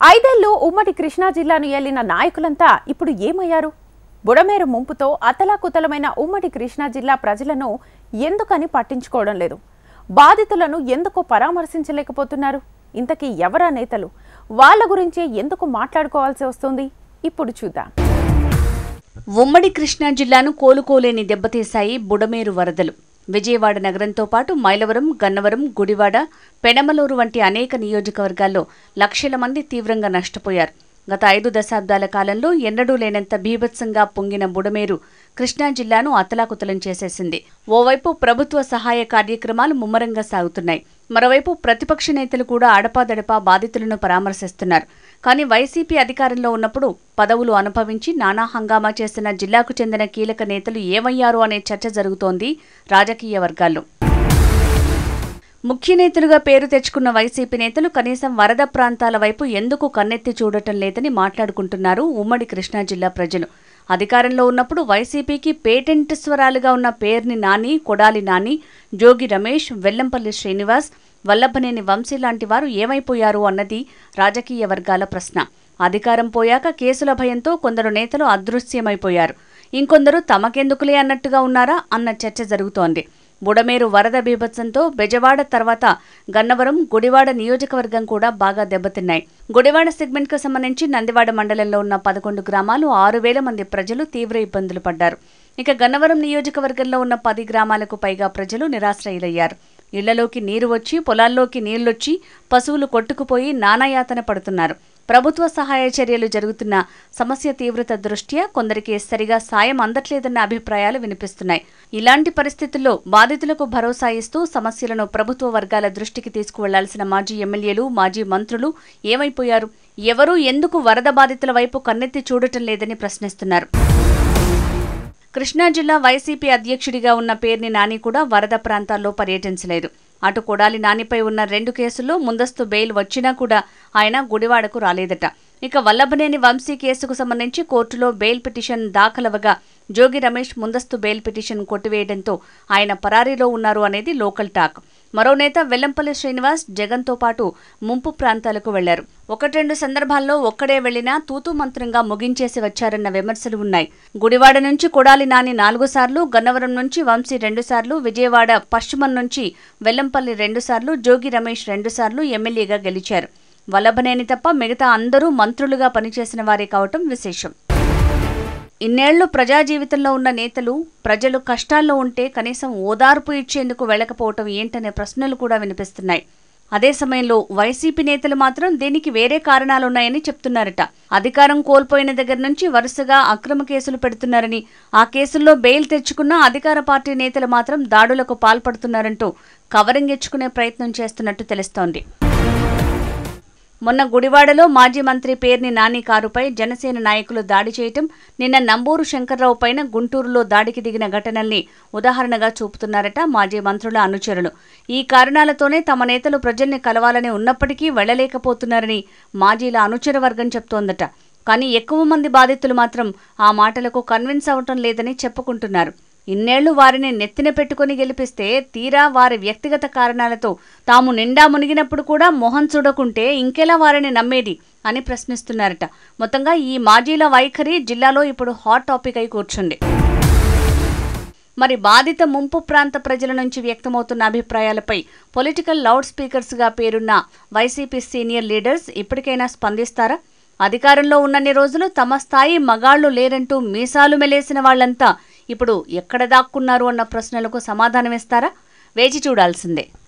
ఐదేళ్లు ఉమ్మడి కృష్ణా జిల్లాను ఏలిన నాయకులంతా ఇప్పుడు ఏమయ్యారు? బుడమేరు ముంపుతో అతలాకుతలమైన ఉమ్మడి కృష్ణా జిల్లా ప్రజలను ఎందుకని పట్టించుకోవడం లేదు? బాధితులను ఎందుకు పరామర్శించలేకపోతున్నారు? ఇంతకీ ఎవరా నేతలు? వాళ్ళ గురించే ఎందుకు మాట్లాడుకోవాల్సి వస్తుంది? ఇప్పుడు చూద్దాం. ఉమ్మడి కృష్ణా జిల్లాను కోలుకోలేని దెబ్బతీశాయి బుడమేరు వరదలు. విజయవాడ నగరంతో పాటు మైలవరం, గన్నవరం, గుడివాడ, పెనమలూరు వంటి అనేక నియోజకవర్గాల్లో లక్షల మంది తీవ్రంగా నష్టపోయారు. గత 5 దశాబ్దాల కాలంలో ఎన్నడూ లేనంత బీభత్సంగా పొంగిన బుడమేరు కృష్ణా జిల్లాను అతలాకుతలం చేసేసింది. ఓవైపు ప్రభుత్వ సహాయ కార్యక్రమాలు ముమ్మరంగా సాగుతున్నాయి. మరోవైపు ప్రతిపక్ష నేతలు కూడా అడపాదడపా బాధితులను పరామర్శిస్తున్నారు. కానీ వైసీపీ అధికారంలో ఉన్నప్పుడు పదవులు అనుభవించి నానా హంగామా చేసిన జిల్లాకు చెందిన కీలక నేతలు ఏమయ్యారు అనే చర్చ జరుగుతోంది రాజకీయ వర్గాల్లో. ముఖ్య నేతలుగా పేరు తెచ్చుకున్న వైసీపీ నేతలు కనీసం వరద ప్రాంతాల వైపు ఎందుకు కన్నెత్తి చూడటం లేదని మాట్లాడుకుంటున్నారు ఉమ్మడి కృష్ణా జిల్లా ప్రజలు. అధికారంలో ఉన్నప్పుడు వైసీపీకి పేటెంట్ స్వరాలుగా ఉన్న పేర్ని నాని, కొడాలి నాని, జోగి రమేష్, వెల్లంపల్లి శ్రీనివాస్, వల్లభనేని వంశీ లాంటి వారు ఏమైపోయారు అన్నది రాజకీయ వర్గాల ప్రశ్న. అధికారం పోయాక కేసుల భయంతో కొందరు నేతలు అదృశ్యమైపోయారు. ఇంకొందరు తమకెందుకులే అన్నట్టుగా ఉన్నారా అన్న చర్చ జరుగుతోంది. బుడమేరు వరద బీభత్సంతో బెజవాడ తర్వాత గన్నవరం, గుడివాడ నియోజకవర్గం కూడా బాగా దెబ్బతిన్నాయి. గుడివాడ సెగ్మెంట్కు సంబంధించి నందివాడ మండలంలో ఉన్న 11 గ్రామాలు 6,000 మంది ప్రజలు తీవ్ర ఇబ్బందులు పడ్డారు. ఇక గన్నవరం నియోజకవర్గంలో ఉన్న 10 గ్రామాలకు పైగా ప్రజలు నిరాశ్రయులయ్యారు. ఇళ్లలోకి నీరు వచ్చి, పొలాల్లోకి నీళ్లొచ్చి, పశువులు కొట్టుకుపోయి నానాయాతన పడుతున్నారు. ప్రభుత్వ సహాయ చర్యలు జరుగుతున్న సమస్య తీవ్రత దృష్ట్యా కొందరికి సరిగా సాయం అందట్లేదన్న అభిప్రాయాలు వినిపిస్తున్నాయి. ఇలాంటి పరిస్థితుల్లో బాధితులకు భరోసా ఇస్తూ సమస్యలను ప్రభుత్వ వర్గాల దృష్టికి తీసుకువెళ్లాల్సిన మాజీ ఎమ్మెల్యేలు, మాజీ మంత్రులు ఏమైపోయారు? ఎవరూ ఎందుకు వరద బాధితుల వైపు కన్నెత్తి చూడటం లేదని ప్రశ్నిస్తున్నారు. కృష్ణా జిల్లా వైసీపీ అధ్యక్షుడిగా ఉన్న పేర్ని నాని కూడా వరద ప్రాంతాల్లో పర్యటించలేదు. అటు కొడాలి నానిపై ఉన్న 2 కేసుల్లో ముందస్తు బెయిల్ వచ్చినా కూడా ఆయన గుడివాడకు రాలేదట. ఇక వల్లభనేని వంశీ కేసుకు సంబంధించి కోర్టులో బెయిల్ పిటిషన్ దాఖలవగా జోగి రమేష్ ముందస్తు బెయిల్ పిటిషన్ కొట్టివేయడంతో ఆయన పరారీలో ఉన్నారు అనేది లోకల్ టాక్. మరో నేత వెల్లంపల్లి శ్రీనివాస్ జగన్తో పాటు ముంపు ప్రాంతాలకు వెళ్లారు. 1-2 సందర్భాల్లో ఒక్కడే వెళ్లినా తూతూ మంత్రంగా ముగించేసి వచ్చారన్న విమర్శలు ఉన్నాయి. గుడివాడ నుంచి కొడాలి నాని 4 సార్లు, గన్నవరం నుంచి వంశీ 2 సార్లు, విజయవాడ పశ్చిమం నుంచి వెల్లంపల్లి 2 సార్లు, జోగి రమేష్ 2 సార్లు ఎమ్మెల్యేగా గెలిచారు. వల్లభనేని తప్ప మిగతా అందరూ మంత్రులుగా పనిచేసిన వారే కావటం విశేషం. ఇన్నేళ్లు ప్రజా జీవితంలో ఉన్న నేతలు ప్రజలు కష్టాల్లో ఉంటే కనీసం ఓదార్పు ఇచ్చేందుకు వెళ్లకపోవటం ఏంటనే ప్రశ్నలు కూడా వినిపిస్తున్నాయి. అదే సమయంలో వైసీపీ నేతలు మాత్రం దీనికి వేరే కారణాలున్నాయని చెప్తున్నారట. అధికారం కోల్పోయిన దగ్గర నుంచి వరుసగా అక్రమ కేసులు పెడుతున్నారని, ఆ కేసుల్లో బెయిల్ తెచ్చుకున్న అధికార పార్టీ నేతలు మాత్రం దాడులకు పాల్పడుతున్నారంటూ కవరింగ్ ఇచ్చుకునే ప్రయత్నం చేస్తున్నట్టు తెలుస్తోంది. మొన్న గుడివాడలో మాజీ మంత్రి పేర్ని నాని కారుపై జనసేన నాయకులు దాడి చేయటం, నిన్న నంబూరు శంకర్రావు పైన గుంటూరులో దాడికి దిగిన ఘటనల్ని ఉదాహరణగా చూపుతున్నారట మాజీ మంత్రుల అనుచరులు. ఈ కారణాలతోనే తమ నేతలు ప్రజల్ని కలవాలని ఉన్నప్పటికీ వెళ్లలేకపోతున్నారని మాజీల అనుచర వర్గం చెప్తోందట. కానీ ఎక్కువ మంది బాధితులు మాత్రం ఆ మాటలకు కన్విన్స్ అవటం లేదని చెప్పుకుంటున్నారు. ఇన్నేళ్లు వారిని నెత్తిన పెట్టుకుని గెలిపిస్తే తీరా వారి వ్యక్తిగత కారణాలతో తాము నిండా మునిగినప్పుడు కూడా మొహం చూడకుంటే ఇంకెలా వారిని నమ్మేది అని ప్రశ్నిస్తున్నారట. మొత్తంగా ఈ మాజీల వైఖరి జిల్లాలో ఇప్పుడు హాట్ టాపిక్ అయి కూర్చుంది. మరి బాధిత ముంపు ప్రాంత ప్రజల నుంచి వ్యక్తమవుతున్న అభిప్రాయాలపై పొలిటికల్ లౌడ్ స్పీకర్స్గా పేరున్న వైసీపీ సీనియర్ లీడర్స్ ఇప్పటికైనా స్పందిస్తారా? అధికారంలో ఉన్నన్ని రోజులు తమ స్థాయి మగాళ్లు లేరంటూ మీసాలు మెలేసిన వాళ్లంతా ఇప్పుడు ఎక్కడ దాక్కున్నారు అన్న ప్రశ్నలకు సమాధానమిస్తారా? వేచి చూడాల్సిందే.